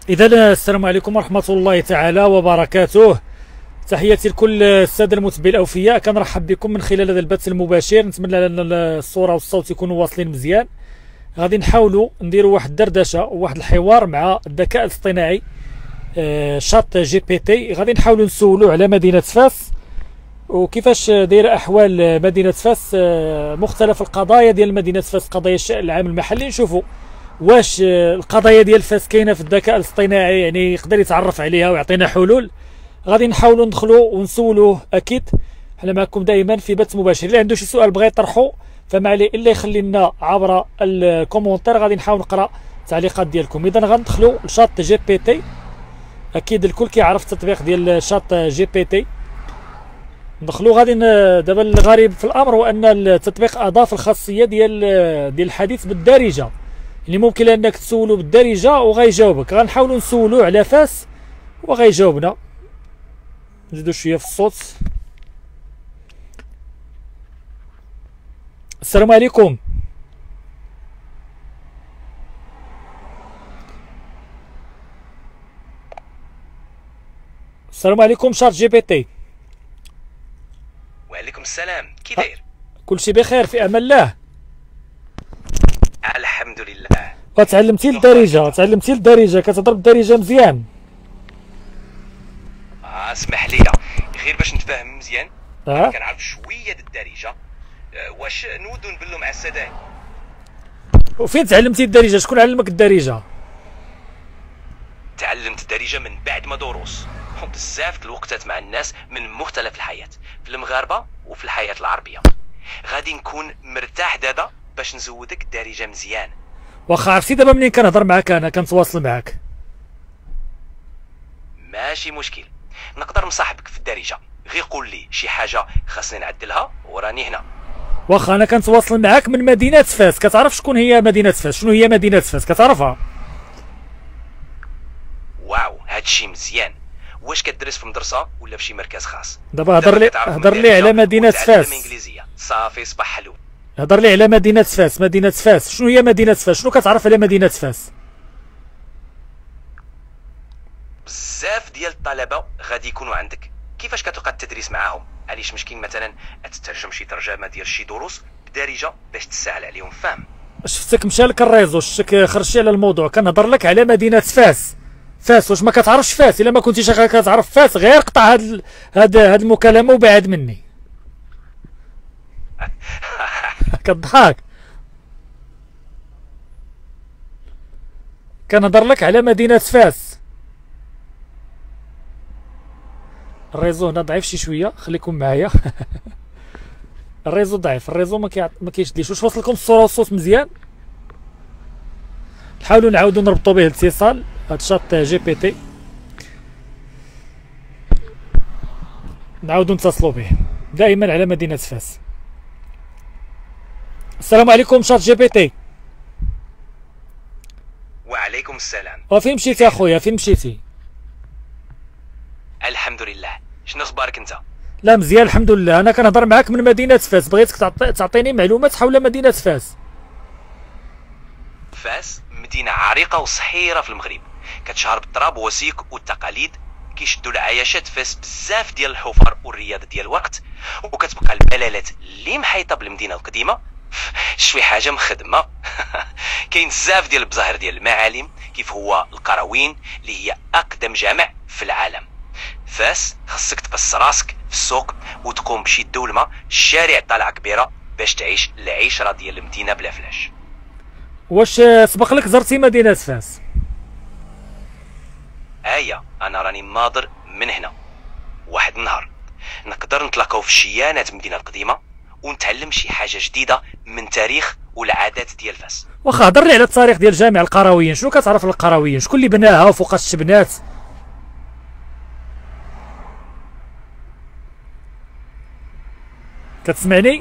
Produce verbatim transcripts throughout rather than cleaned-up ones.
إذا السلام عليكم ورحمة الله تعالى وبركاته. تحياتي لكل السادة المتابعين الأوفياء، كنرحب بكم من خلال هذا البث المباشر. نتمنى أن الصورة والصوت يكونوا واصلين مزيان. غادي نحاولوا نديروا واحد الدردشة وواحد الحوار مع الذكاء الاصطناعي آه شات جي بي تي. غادي نحاولوا نسولوا على مدينة فاس وكيفاش دايره احوال مدينه فاس، آه مختلف القضايا ديال مدينه فاس، قضايا الشأن العام المحلي. نشوفوا واش القضايا ديال فاس كاينه في الذكاء الاصطناعي، يعني يقدر يتعرف عليها ويعطينا حلول. غادي نحاولوا ندخلوا ونسولوه. اكيد حنا معكم دائما في بث مباشر. اللي عنده شي سؤال بغى يطرحه فما عليه الا يخلي لنا عبر الكومونتير، غادي نحاول نقرا التعليقات ديالكم. اذا غندخلوا لشات جي بي تي. اكيد الكل كيعرف التطبيق ديال شات جي بي تي. ندخلوا. غادي دابا الغريب في الامر هو ان التطبيق اضاف الخاصيه ديال ديال الحديث بالدارجه، اللي ممكن انك تسولو بالدارجه وغيجاوبك. غنحاولوا نسولو على فاس وغيجاوبنا. نزيدو شويه في الصوت. السلام عليكم. السلام عليكم شات جي بي تي. وعليكم السلام، كي داير؟ كل شيء بخير في امان الله. الحمد لله. وتعلمتي الدارجه تعلمتي الدارجه كتهضر بالدارجه مزيان. اه اسمح لي غير باش نتفاهم مزيان. اه كنعرف شويه د الدارجه. أه واش نودو نبلو مع السداي؟ وفين تعلمتي الدارجه؟ شكون علمك الدارجه؟ تعلمت الدارجه من بعد ما دروس بزاف الوقتات مع الناس من مختلف الحياه، في المغاربه وفي الحياه العربيه. غادي نكون مرتاح دابا باش نزودك الدارجه مزيان. واخا عرفتي دابا منين كنهضر معاك انا كنتواصل معاك. ماشي مشكل، نقدر نصاحبك في الدارجه. غير قول لي شي حاجه خاصني نعدلها وراني هنا. واخا انا كنتواصل معاك من مدينه فاس. كتعرف شكون هي مدينه فاس؟ شنو هي مدينه فاس؟ كتعرفها؟ واو هادشي مزيان. واش كدرس في مدرسه ولا في شي مركز خاص؟ دابا هضر لي هضر لي على مدينه فاس. انجليزيه صافي صباح حلو. هضر لي على مدينه فاس. مدينه فاس شنو هي مدينه فاس؟ شنو كتعرف على مدينه فاس؟ بزاف ديال الطلبه غادي يكونوا عندك. كيفاش كتلقى التدريس معاهم؟ علاش مشكل مثلا تترجم شي ترجمه ديال شي دروس بدارجه باش تسهل عليهم فهم؟ شفتك مشى لك الريزو، شفتك خرجتي على الموضوع. كنهضر لك على مدينه فاس. فاس واش ما كتعرفش فاس؟ الا ما كنتيش كتعرف فاس غير قطع هاد هاد هاد المكالمه وبعد مني. كضحك. كنهضر لك على مدينه فاس. الريزو هنا ضعيف شي شويه، خليكم معايا. الريزو ضعيف، الريزو ما كي ما كيشديش. واش وصلكم الصوره والصوت مزيان؟ نحاولوا نعاودوا نربطوا به الاتصال. هاد شات جي بي تي نعاودوا نتصلوا به دائما على مدينه فاس. السلام عليكم شات جي بي تي. وعليكم السلام. وفين مشيتي اخويا؟ فين مشيتي؟ الحمد لله. شنو اخبارك انت؟ لا مزيان الحمد لله. انا كنهضر معاك من مدينه فاس، بغيتك تعطيني معلومات حول مدينه فاس. فاس مدينه عريقه وصحيره في المغرب، كتشهر بالتراب والسيك والتقاليد. كيشدوا العياشات فاس بزاف ديال الحفر والرياضه ديال الوقت، وكتبقى الملالات اللي محيطه بالمدينه القديمه شوي حاجه مخدمه. كاين بزاف ديال البظاهر ديال المعالم، كيف هو القروين اللي هي اقدم جامع في العالم. فاس خصك تقص راسك في السوق وتقوم بشي دولمه الشارع طالعه كبيره باش تعيش العيشره ديال المدينه بلا فلاش. واش سبق لك زرتي مدينه فاس؟ ايا انا راني ناظر من هنا. واحد النهار نقدر نتلاقاو في شيانات المدينه القديمه ونتعلم شي حاجه جديده من تاريخ والعادات ديال فاس. واخا هضر لي على التاريخ ديال جامع القرويين. شنو كتعرف على القرويين؟ شكون اللي بناها وفوقاش تبنات؟ كتسمعني؟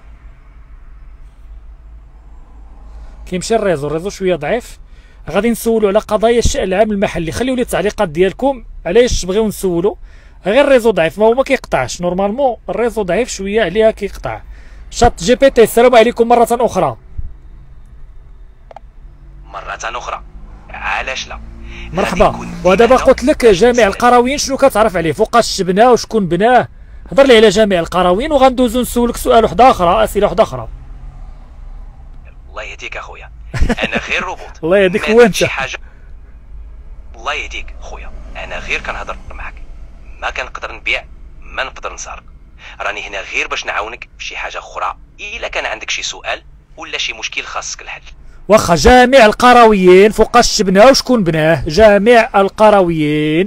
كيمشي الريزو، الريزو شويه ضعيف. غادي نسولو على قضايا الشأن العام المحلي. خليو لي التعليقات ديالكم علاش تبغيو نسولو. غير الريزو ضعيف، ما هو ما كيقطعش نورمالمون. الريزو ضعيف شويه عليها كيقطع. شات جي بي تي السلام عليكم مره اخرى. مره اخرى علاش لا؟ مرحبا. ودابا قلت لك جامع القرويين شنو كتعرف عليه؟ فوقاش بناه وشكون بناه؟ هضر لي على جامع القرويين وغندوزو نسولك سؤال واحد اخر، اسئله واحده اخرى. الله يهديك اخويا، انا غير روبوت. الله يهديك هو انت. شي حاجه الله يهديك خويا، انا غير كنهضر معاك، ما كنقدر نبيع، ما نقدر نسرق. راني هنا غير باش نعاونك في شي حاجه اخرى الا كان عندك شي سؤال ولا شي مشكل خاصك الحل. واخا جامع القرويين فوقاش بناه وشكون بناه؟ جامع القرويين.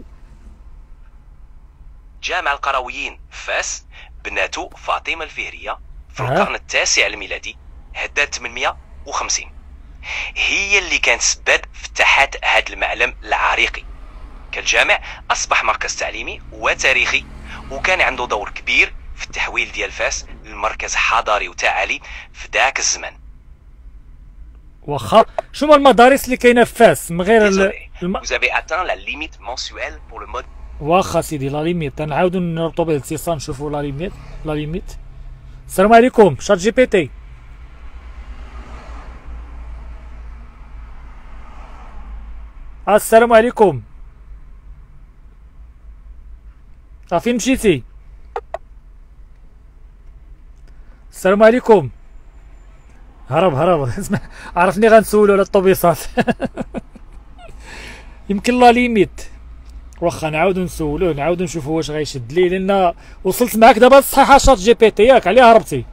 جامع القرويين فاس بناتو فاطمه الفهريه في أه. القرن التاسع الميلادي هدات ثمانمائة وخمسين، هي اللي كانت سبب في فتحات هذا المعلم العريقي. كالجامع اصبح مركز تعليمي وتاريخي، وكان عنده دور كبير في التحويل ديال فاس لمركز حضاري وتعالي في ذاك الزمان. واخا شنو المدارس اللي كاينه في فاس من غير ال... الم... Vous avez atteint la limite mensuelle pour le mode. واخا سيدي لا ليميت نعاودو نربطو به الاتصال نشوفو لا ليميت. لا ليميت. السلام عليكم شات جي بي تي. السلام عليكم. اه فين مشيتي؟ السلام عليكم. هرب هرب. اسمع عرفني غنسولو على الطوبيسات. يمكن لا ليميت. واخا نعاودو نسولوه نعاودو نشوفو واش غيشد لي، لان وصلت معاك دابا الصحيحه شات جي بي تي ياك عليها هربتي.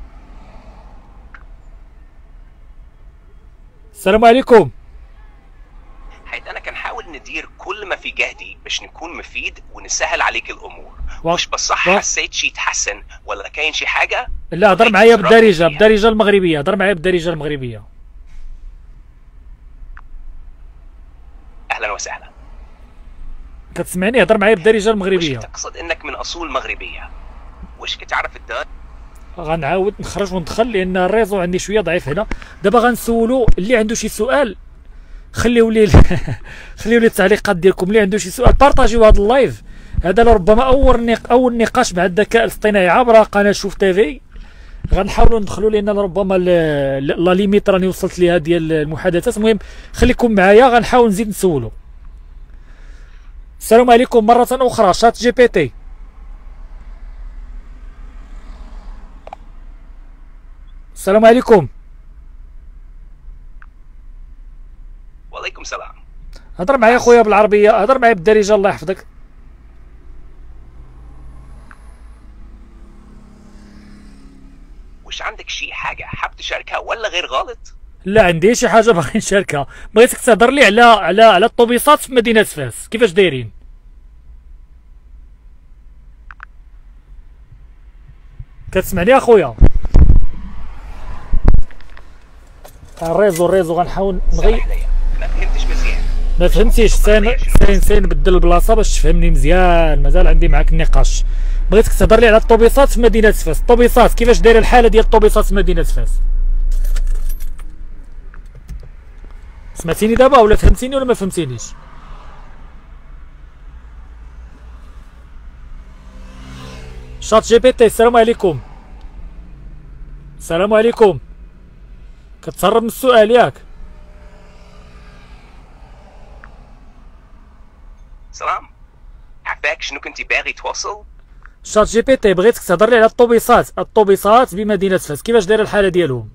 السلام عليكم. حيت انا كنحاول ندير كل ما في جهدي باش نكون مفيد ونسهل عليك الامور. و... واش بصح و... حسيت شي تحسن ولا كاين شي حاجه؟ لا هضر معايا بالدارجه بالدارجه المغربيه، هضر معايا بالدارجه المغربيه. اهلا وسهلا. كتسمعني؟ هضر معايا بالدارجه المغربيه. واش تقصد انك من اصول مغربيه؟ واش كتعرف الدار؟ غنعاود نخرج وندخل لان الريزو عندي شويه ضعيف هنا. دابا غنسولو اللي عنده شي سؤال خليو لي خليو لي التعليقات ديالكم. اللي عنده شي سؤال بارطاجيو هذا اللايف. هذا لربما اول نق... اول نقاش مع الذكاء الاصطناعي عبر قناه شوف تيفي. غنحاولوا ندخلوا لان لربما لا ليميت راني وصلت ليها ديال المحادثات. المهم خليكم معايا غنحاول نزيد نسولو. السلام عليكم مره اخرى شات جي بي تي. السلام عليكم. وعليكم السلام. هضر معايا خويا بالعربيه، هضر معايا بالدارجه الله يحفظك. واش عندك شي حاجه حاب تشاركها ولا غير غلط؟ لا عندي شي حاجه باغي نشاركها. بغيتك تهضر لي على على على الطوبيسات في مدينه فاس كيفاش دايرين. كتسمعني اخويا؟ الريزو الريزو غنحاول نغير. ما فهمتش مزيان. ما فهمتيش سين سين سين نبدل البلاصه باش تفهمني مزيان. مازال عندي معاك النقاش. بغيتك تهضر لي على الطوبيسات في مدينه فاس. الطوبيسات كيفاش دايره الحاله ديال الطوبيسات في مدينه فاس؟ سمعتيني دابا ولا فهمتيني ولا ما فهمتينيش؟ شات جي بي تي السلام عليكم. السلام عليكم. كتهرب من السؤال ياك؟ سلام. عفاك شنو كنتي باغي توصل؟ شات جي بي تي بغيتك تهضر لي على الطوبيسات الطوبيسات بمدينه فاس كيفاش دايره الحاله ديالهم؟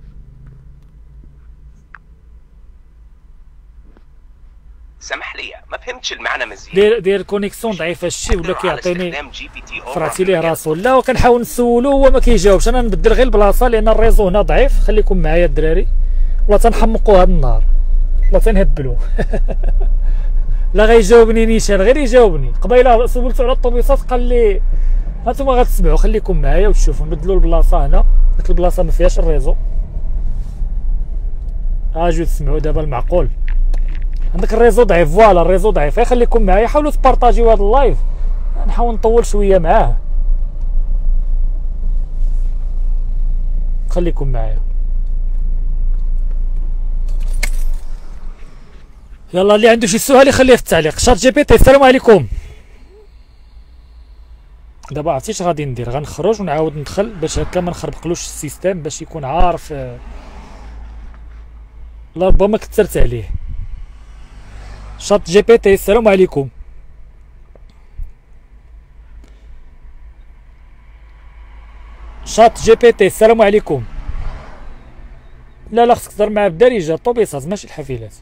سمح لي ما فهمتش المعنى مزيان. داير داير كونيكسيون ضعيفه الشيء ولا كيعطيني فرعتي ليه راسو. لا وكنحاول نسولو هو ما كيجاوبش. انا نبدل غير البلاصه لان الريزو هنا ضعيف. خليكم معايا الدراري والله تنحمقوا هذا النهار والله تنهبلوا. لا غيجاوبني نيشان غير يجاوبني. قبيله سولته على الطوبيسات قال لي هانتوما غتسمعوا. خليكم معايا وتشوفوا نبدلوا البلاصه هنا. ديك البلاصه ما فيهاش الريزو. اجيو تسمعوا دابا المعقول. عندك الريزو ضعيف. فوالا الريزو ضعيف. خليكم معايا حاولوا تبارطاجيو هذا اللايف. نحاول نطول شويه معاه. خليكم معايا. يلا اللي عنده شي سؤال يخليه في التعليق. شات جي بي تي السلام عليكم. دابا عرفتي اش غادي ندير؟ غنخرج ونعاود ندخل باش هكا ما نخربقلوش السيستم باش يكون عارف. لا ربما كثرت عليه. شات جي بي تي السلام عليكم. شات جي بي تي السلام عليكم. لا لا خصك تهضر مع بالدارجه الطوبيسات ماشي الحافلات.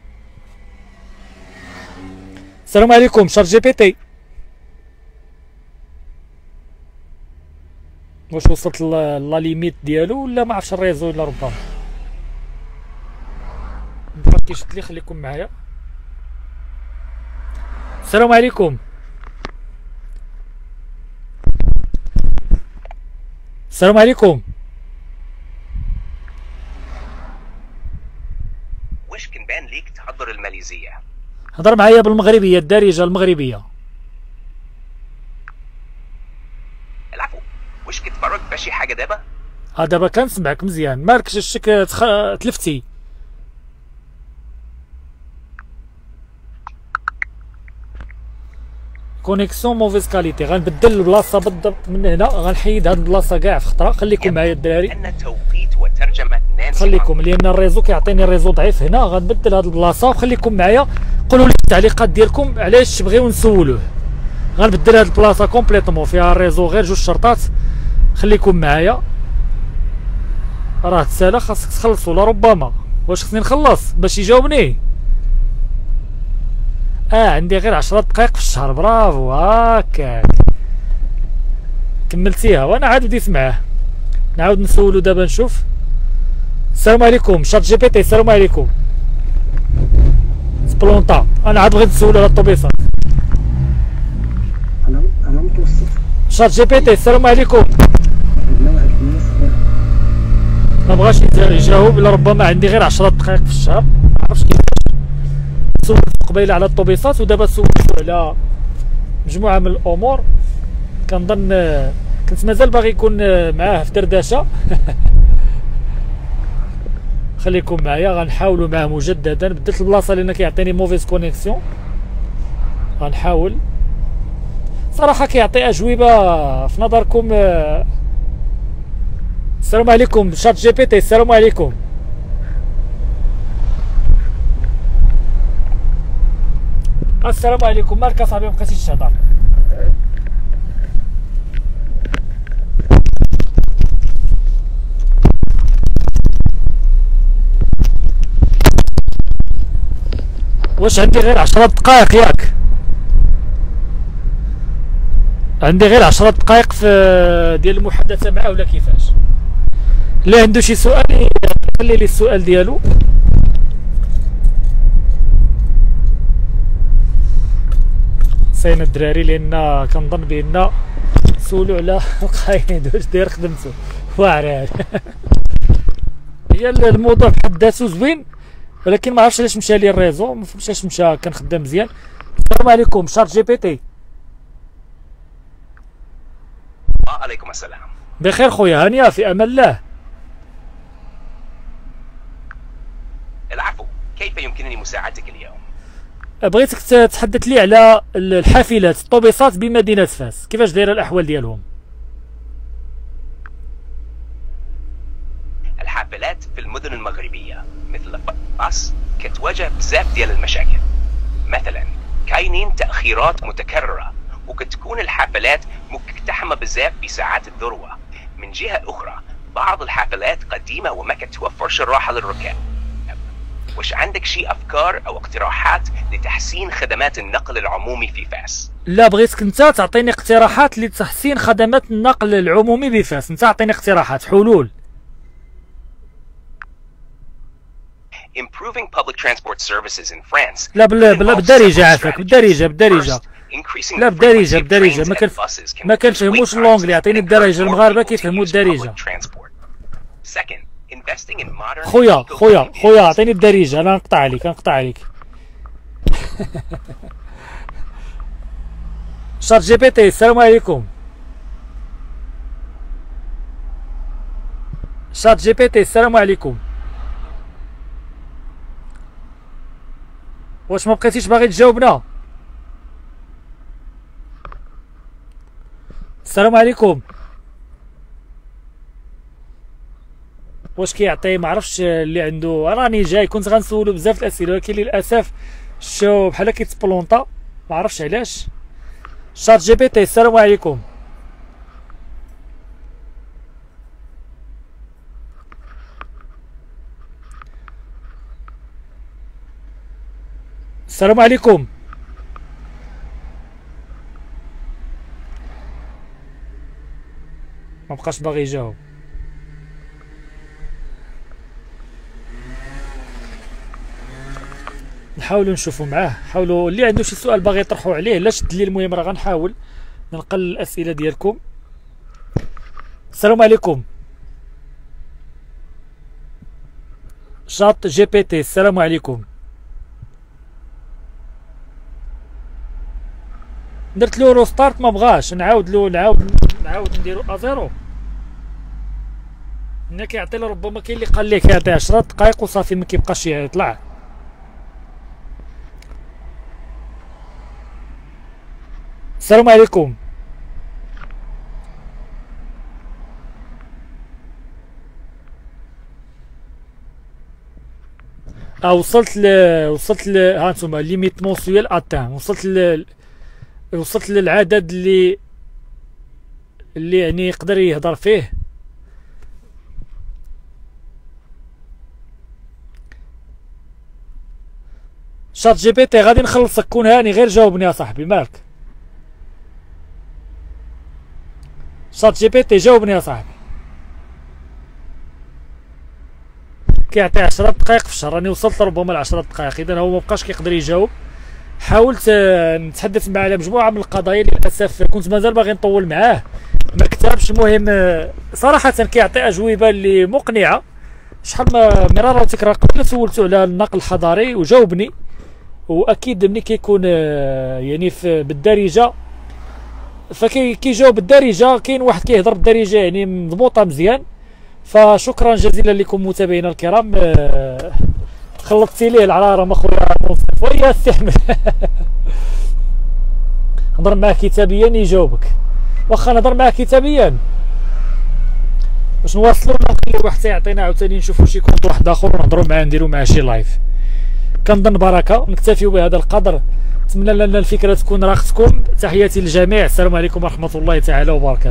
السلام عليكم شات جي بي تي. واش وصلت لا ليميت ديالو ولا ما عرفتش الريزو ولا ربما بقى كيشد لي. خليكم معايا. السلام عليكم. السلام عليكم. واش كنبان ليك تهضر الماليزيه؟ هضر معايا بالمغربيه الدارجه المغربيه. العفو. واش كتفرج بشي حاجه دابا؟ اه دابا كنسمعك مزيان. مالكش الشك تخ... تلفتي. كونيكسيون موفيز كاليتي. غنبدل البلاصه بالضبط من هنا. غنحيد هاد البلاصه كاع في خطره. خليكم معايا الدراري. ان توقيت وترجمه نانسي. خليكم لان الريزو كيعطيني الريزو ضعيف هنا. غنبدل هاد البلاصه وخليكم معايا. قولوا لي التعليقات ديالكم علاش تبغيو نسولوه. غنبدل هاد البلاصه كومبليتومون فيها الريزو غير جوج شرطات. خليكم معايا. راه تسالى خاصك تخلصوا لربما. واش خصني نخلص باش يجاوبني؟ اه عندي غير عشرة دقائق في الشهر. برافو هاكاك كملتيها وانا عاد بديت معاه. نعاود نسولو دابا نشوف. السلام عليكم شات جي بي تي. السلام عليكم. سبلونطا انا عاد بغيت نسولو على الطوبيسات. انا انا متوسط. شات جي بي تي السلام عليكم. ما بغاش يجاوب الا ربما عندي غير عشرة دقائق في الشهر. ما عرفتش كيفاش. سولت قبيله على الطوبيسات ودابا سولت على مجموعه من الامور. كنظن كنت مازال باغي يكون معاه في دردشه. خليكم معايا. غنحاولوا معاه مجددا. بدلت البلاصه لان كيعطيني موفيز كونيكسيون. غنحاول صراحه كيعطي اجوبه في نظركم. السلام عليكم شات جي بي تي. السلام عليكم. السلام عليكم. مالك اصاحبي مبقيتيش تهضر؟ واش عندي غير عشرة دقائق ياك؟ عندي غير عشرة دقائق في ديال المحادثه معاه ولا كيفاش؟ اللي عنده شي سؤال خلي لي السؤال ديالو. صينا الدراري لان كنظن بان سولو على القايد واش داير خدمته واعر. هي الموضوع بحد ذاته زوين ولكن ما عرفتش علاش مشى لي الريزو. ما فهمتش علاش مشى. كان خدام مزيان. السلام عليكم شات جي بي تي. وعليكم السلام. بخير خويا هانيه في امان الله. العفو. كيف يمكنني مساعدتك اليوم؟ بغيتك تتحدث لي على الحافلات الطوبيسات بمدينه فاس. كيفاش دايره الاحوال ديالهم؟ الحافلات في المدن المغربيه مثل فاس كتواجه بزاف ديال المشاكل. مثلا كاينين تاخيرات متكرره وكتكون الحافلات مقتحمه بزاف بساعات الذروه. من جهه اخرى بعض الحافلات قديمه وما كتوفرش الراحه للركاب. واش عندك شي افكار او اقتراحات لتحسين خدمات النقل العمومي في فاس؟ لا بغيتك انت تعطيني اقتراحات لتحسين خدمات النقل العمومي بفاس. انت اعطيني اقتراحات حلول. Improving public transport services in France. لا بلا بلا بالدارجه عافاك بالدارجه بالدارجه. لا بالدارجه بالدارجه ما كان ما كنفهموش اللونجلي. عطيني الدارجه. المغاربه كيفهموا الدارجه. خويا خويا خويا عطيني الدارجه. انا نقطع عليك نقطع عليك. شات جي بي تي السلام عليكم. شات جي بي تي السلام عليكم. واش ما بقيتيش باغي تجاوبنا؟ السلام عليكم. واش كيعطي ما عرفتش اللي عنده. راني جاي كنت غنسولو بزاف الاسئله ولكن للاسف شو بحال كيتبلونطا ما عرفتش علاش. شات جي بي تي السلام عليكم. السلام عليكم. ما بقاش باغي يجاوب. نحاولوا نشوفوا معاه، حاولوا اللي عنده شي سؤال باغي يطرحوا عليه لا شد لي. المهم راه غنحاول ننقل الاسئله ديالكم. السلام عليكم. شات جي بي تي السلام عليكم. درت له روستارت ما بغاش، نعاود له نعاود نعاود نديرو ازيرو. ملي كيعطي له ربما كاين اللي قال ليه كيعطي عشرة دقائق وصافي ما كيبقاش يطلع. السلام عليكم. اه وصلت ل وصلت ل ها انتم ليميت مونسيال اتان. وصلت ل وصلت للعدد اللي اللي يعني يقدر يهضر فيه. شات جي بي تي غادي نخلصك، كون هاني غير جاوبني يا صاحبي مالك. شات جي بي تي جاوبني يا صاحبي. كيعطي عشرة دقائق في الشهر، راني وصلت ربما ل عشرة دقائق، اذا هو مبقاش كيقدر يجاوب. حاولت نتحدث معاه على مجموعه من القضايا، للاسف كنت مازال باغي نطول معاه ما كتبش. المهم صراحه كيعطي اجوبه اللي مقنعه. شحال ما مرارا وتكرار قبل سولته على النقل الحضاري وجاوبني، واكيد ملي كيكون يعني في بالدارجه فكيجاوب بالدارجه. كاين واحد كيهضر بالدارجه يعني مضبوطه مزيان. فشكرا جزيلا لكم متابعينا الكرام. خلطتي ليه العرارة اخويا منصف ويا استحمل. نهضر معاه كتابيا يجاوبك، واخا نهضر معاه كتابيا باش نواصلوا نخليو واحد يعطينا عاوتاني نشوفوا شي كونت واحد اخر ونهضروا معاه نديروا معاه شي لايف. كنظن بركه نكتفيو بهذا القدر. نتمنى لنا الفكره تكون راقتكم. تحياتي للجميع، السلام عليكم ورحمه الله تعالى وبركاته.